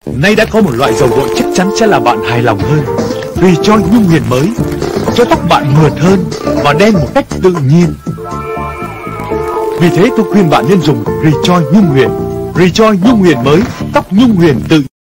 Nay đã có một loại dầu gội chắc chắn sẽ làm bạn hài lòng hơn. Rejoice Nhung Huyền mới, cho tóc bạn mượt hơn và đen một cách tự nhiên. Vì thế tôi khuyên bạn nên dùng Rejoice Nhung Huyền. Rejoice Nhung Huyền mới, tóc Nhung Huyền tự